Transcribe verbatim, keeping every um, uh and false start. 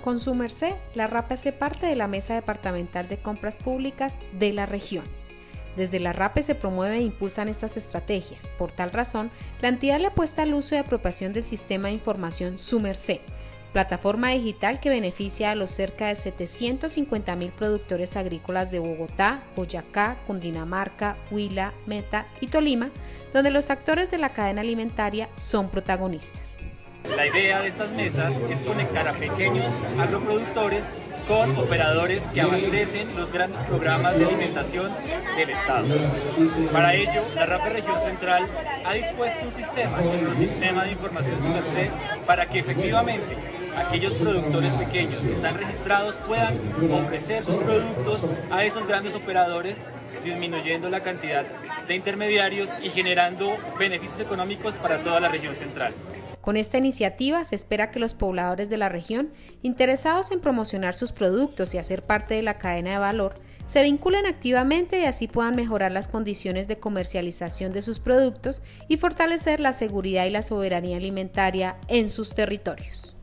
Con su merced, la RAPE hace parte de la Mesa Departamental de Compras Públicas de la región. Desde la RAPE se promueve e impulsan estas estrategias. Por tal razón, la entidad le apuesta al uso y apropiación del sistema de información Su Merced, plataforma digital que beneficia a los cerca de setecientos cincuenta mil productores agrícolas de Bogotá, Boyacá, Cundinamarca, Huila, Meta y Tolima, donde los actores de la cadena alimentaria son protagonistas. La idea de estas mesas es conectar a pequeños agroproductores con operadores que abastecen los grandes programas de alimentación del Estado. Para ello, la RAPE Región Central ha dispuesto un sistema, nuestro sistema de información Su Merced, para que efectivamente aquellos productores pequeños que están registrados puedan ofrecer sus productos a esos grandes operadores, disminuyendo la cantidad de intermediarios y generando beneficios económicos para toda la región central. Con esta iniciativa se espera que los pobladores de la región, interesados en promocionar sus productos y hacer parte de la cadena de valor, se vinculen activamente y así puedan mejorar las condiciones de comercialización de sus productos y fortalecer la seguridad y la soberanía alimentaria en sus territorios.